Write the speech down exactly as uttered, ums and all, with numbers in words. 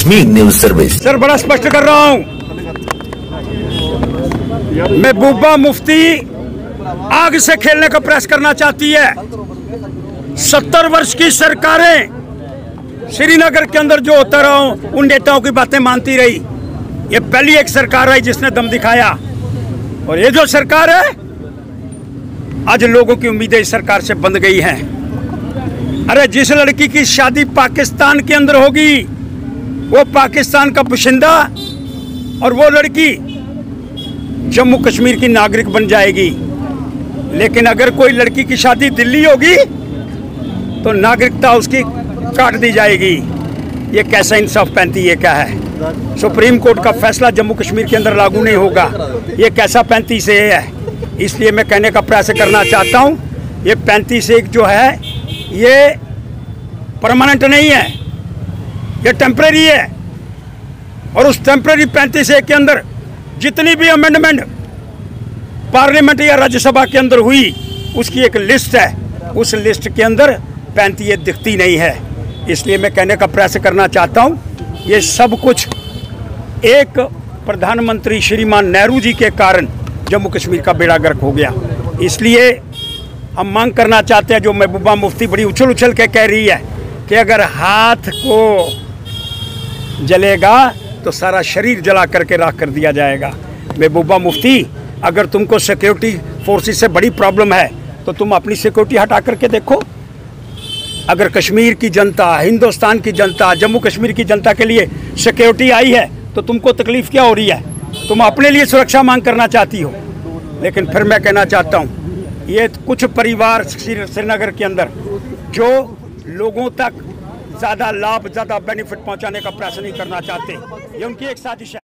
Kashmir news service. Sir बड़ा स्पष्ट कर रहा हूं, महबूबा मुफ्ती आग से खेलने का प्रयास करना चाहती है। सत्तर वर्ष की सरकारें श्रीनगर के अंदर जो होता रहा उन नेताओं की बातें मानती रही। ये पहली एक सरकार आई जिसने दम दिखाया, और ये जो सरकार है आज लोगों की उम्मीदें इस सरकार से बंध गई हैं। अरे जिस लड़की की शादी पाकिस्तान के अंदर होगी वो पाकिस्तान का बाशिंदा और वो लड़की जम्मू कश्मीर की नागरिक बन जाएगी। लेकिन अगर कोई लड़की की शादी दिल्ली होगी तो नागरिकता उसकी काट दी जाएगी। ये कैसा इंसाफ पैंती ये क्या है? सुप्रीम कोर्ट का फैसला जम्मू कश्मीर के अंदर लागू नहीं होगा। ये कैसा पैंतीस ए है? इसलिए मैं कहने का प्रयास करना चाहता हूँ, ये पैंतीस एक जो है ये परमानेंट नहीं है, ये टेम्परेरी है। और उस टेम्परेरी पैंतीस एक के अंदर जितनी भी अमेंडमेंट पार्लियामेंट या राज्यसभा के अंदर हुई उसकी एक लिस्ट है, उस लिस्ट के अंदर पैंतीस दिखती नहीं है। इसलिए मैं कहने का प्रयास करना चाहता हूँ, ये सब कुछ एक प्रधानमंत्री श्रीमान नेहरू जी के कारण जम्मू कश्मीर का बेड़ा गर्क हो गया। इसलिए हम मांग करना चाहते हैं, जो महबूबा मुफ्ती बड़ी उछल उछल के कह रही है कि अगर हाथ को जलेगा तो सारा शरीर जला करके राख कर दिया जाएगा। महबूबा मुफ्ती, अगर तुमको सिक्योरिटी फोर्सेस से बड़ी प्रॉब्लम है तो तुम अपनी सिक्योरिटी हटा करके देखो। अगर कश्मीर की जनता, हिंदुस्तान की जनता, जम्मू कश्मीर की जनता के लिए सिक्योरिटी आई है तो तुमको तकलीफ क्या हो रही है? तुम अपने लिए सुरक्षा मांग करना चाहती हो। लेकिन फिर मैं कहना चाहता हूँ, ये कुछ परिवार श्रीनगर के अंदर जो लोगों तक ज़्यादा लाभ, ज़्यादा बेनिफिट पहुंचाने का प्रयास नहीं करना चाहते, ये उनकी एक साजिश है।